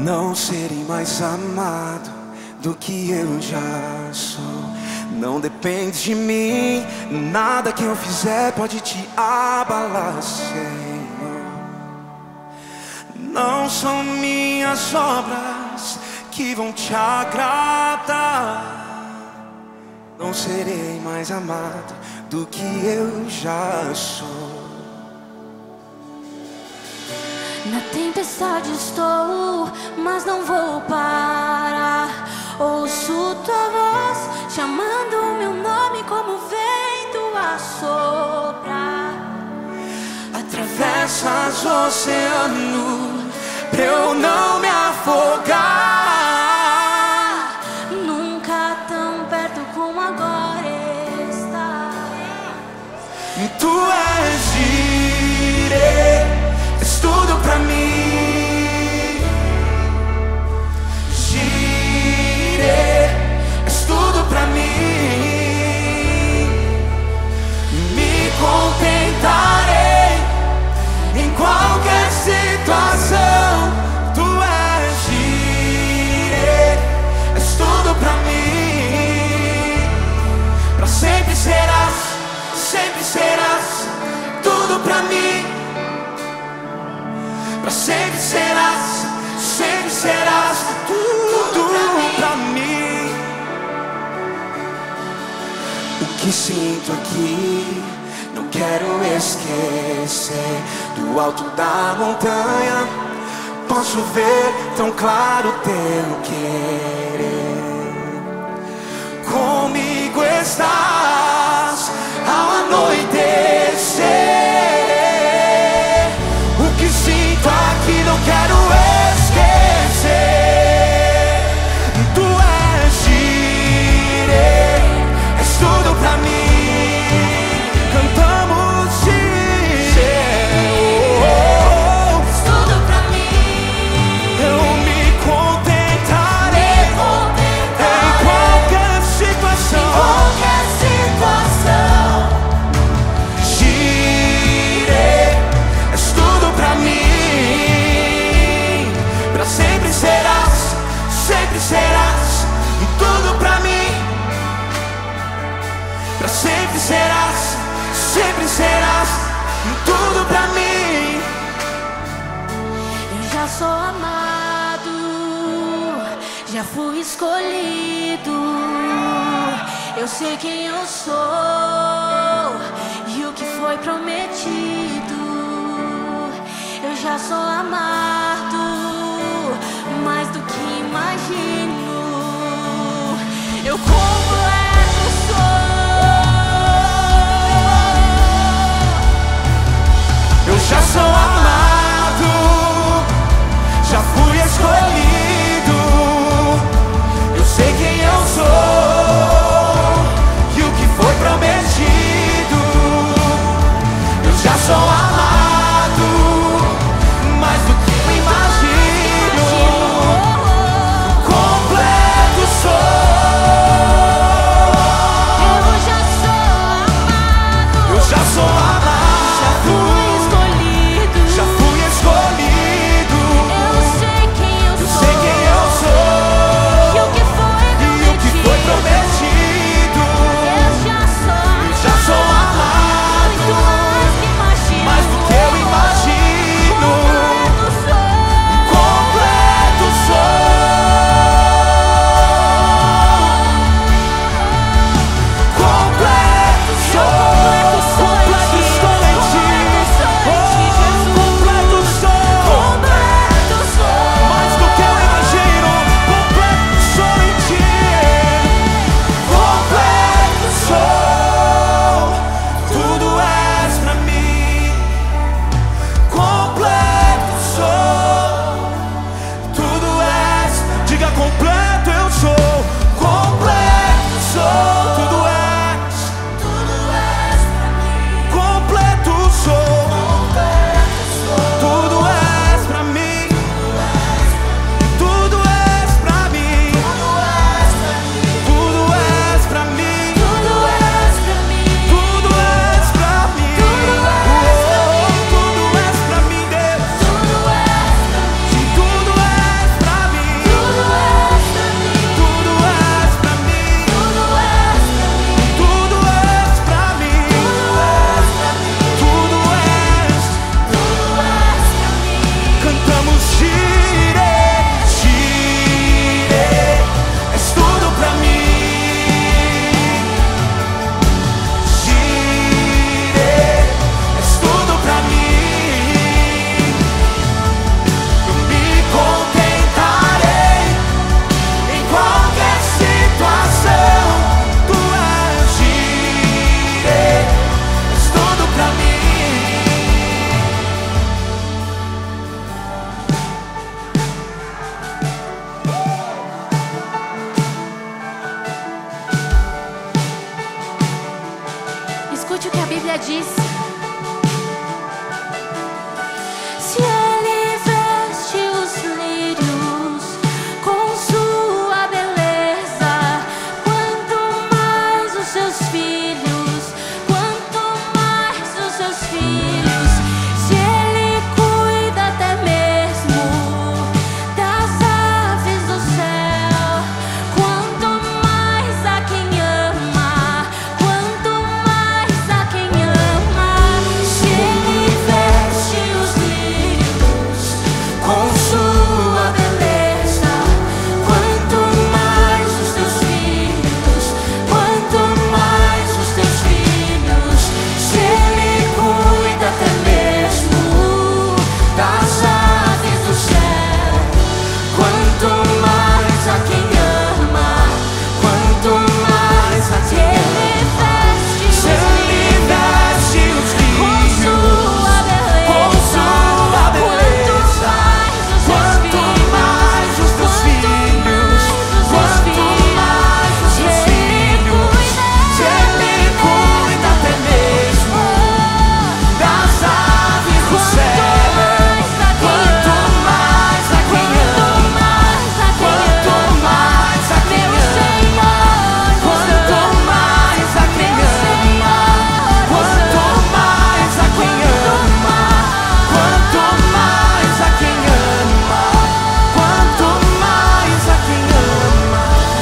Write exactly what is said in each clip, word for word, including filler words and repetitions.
Não serei mais amado do que eu já sou. Não depende de mim, nada que eu fizer pode te abalar, Senhor. Não são minhas obras que vão te agradar. Não serei mais amado do que eu já sou. Na tempestade estou, mas não vou parar. Ouço tua voz chamando meu nome como o vento a soprar. Atravessas o oceano pra eu não me afogar. Nunca tão perto como agora estás. Tu és Jireh, és tudo pra mim. Jireh, és tudo pra mim. Me contentarei em qualquer situação. Tu és Jireh, és tudo pra mim. Pra sempre serás, sempre serás tudo pra mim. Pra sempre serás, sempre serás tudo pra mim. O que sinto aqui não quero esquecer. Do alto da montanha posso ver tão claro teu querer. Comigo estás ao anoitecer. O que sinto aqui não quero esquecer. Tu és Jireh, és tudo pra mim. Cantamos Jireh, oh, oh, És tudo pra mim. eu me contentarei Me contentarei em qualquer situação. qualquer situação. Jireh, és tudo pra mim. Pra sempre serás, sempre serás tudo pra mim. Pra sempre serás, sempre serás tudo pra mim. Eu já sou amado, já fui escolhido. Eu sei quem eu sou e o que foi prometido. Eu já sou amado, mais do que imagino. Eu completo sou. Eu já sou amado, já fui escolhido. Eu sei quem eu sou e o que foi prometido. Eu já sou amado, mais do que eu imagino. Completo sou. Escute o que a Bíblia diz. Se Ele veste os lírios com sua beleza, quanto mais os seus filhos, quanto mais os seus filhos. Se Ele cuida até mesmo das aves do céu, quanto mais a quem ama, quanto mais a quem ama. Se Ele veste os lírios com sua beleza, quanto mais os teus filhos, quanto mais os teus filhos. Se Ele cuida até mesmo das aves do céu, quanto mais a quem ama, quanto mais a quem ama. se Ele veste os Com lírios sua beleza, com sua beleza, quanto mais os teus filhos, quanto mais os teus filhos, se Ele cuida até mesmo das aves do céu, quanto mais a quem ama, quanto mais a quem ama, quanto mais a quem ama, quanto mais a quem ama, quanto mais a quem ama, quanto mais a quem ama.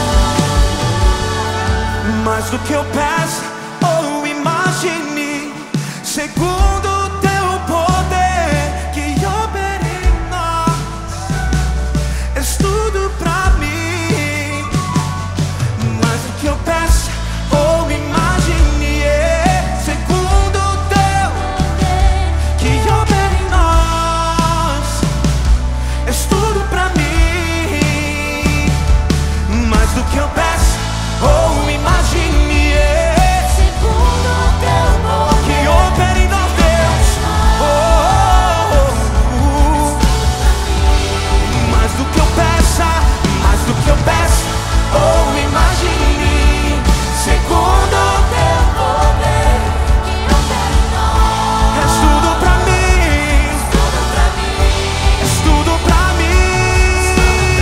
Mais do que eu peço ou imagine, segundo o teu poder que opera em nós, és tudo pra mim. Mais do que eu peço ou imagine, é segundo o teu que opera em nós, és tudo pra mim. Mais do que eu peço ou imagine, é segundo o teu poder que opera em nós, Deus. Oh, oh, oh, oh. Mais do que eu peça, mais do que eu peço ou imagine, segundo o teu poder que opera em nós. és tudo pra mim, Tudo pra mim, és tudo pra mim,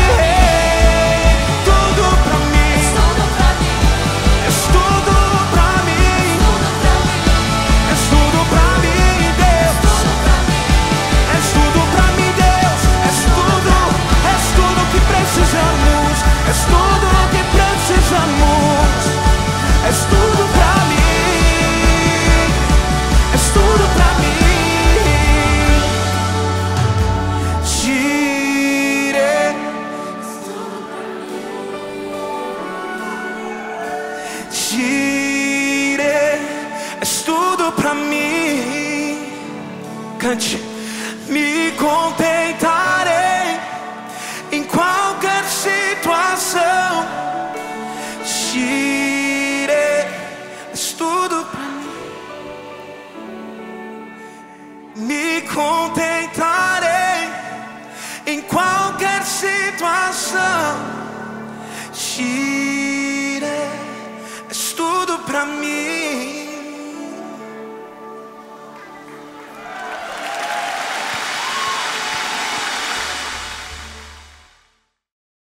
tudo pra mim, tudo pra mim, és tudo pra mim, tudo pra mim, és tudo pra mim, Deus. tudo pra mim. És tudo pra mim, Deus. És tudo, és tudo que precisamos. És tudo que precisamos. És tudo pra mim. És tudo pra mim. Tire, tire. És tudo pra mim. Cante. Me contentarei em qualquer situação. Te